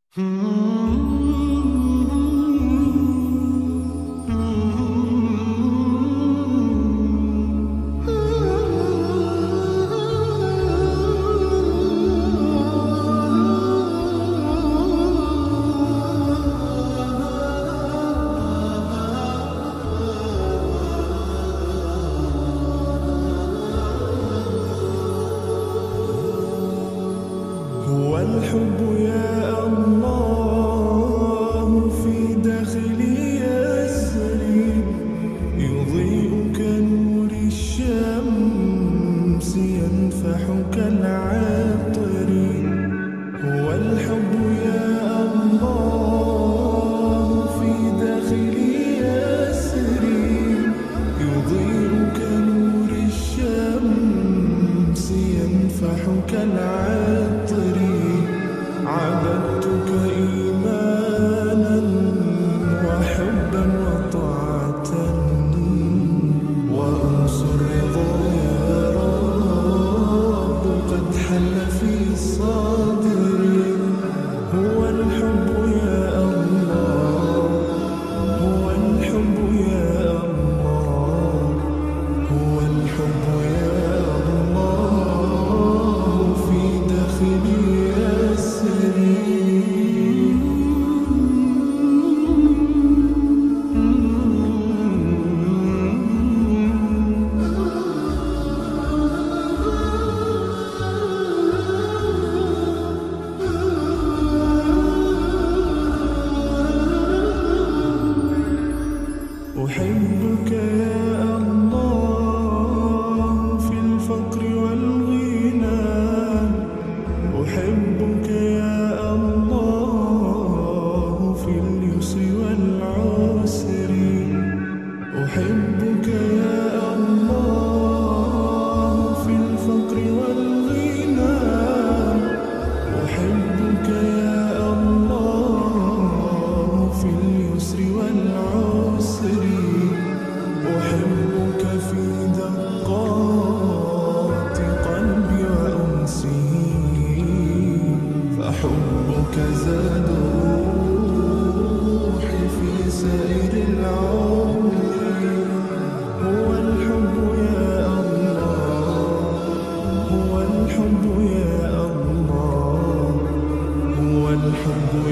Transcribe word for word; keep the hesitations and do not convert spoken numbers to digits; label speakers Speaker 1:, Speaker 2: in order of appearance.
Speaker 1: هو الحب يا الله في داخلي يسري، يضيء كنور الشمس ينفح كالعطر. هو الحب يا الله في داخلي يسري، يضيء كنور الشمس ينفح كالعطر. عبدتك إيمانا وحبا وطاعة، وأنس الرضا يا رب قد حل في صدري. هو الحب يا الله، هو الحب يا الله، هو الحب يا الله في داخلي يسري. أحبك يا الله في الفقر والغنى، أحبك يا الله في اليسر والعسر. أحبك يا الله في الفقر والغنى، أحبك يا الله في اليسر والعسر. أحبك في دقات قلبي وأنسه، فحبك زاد روحي في سائر العمر. هو الحب يا الله، هو الحب يا الله، هو الحب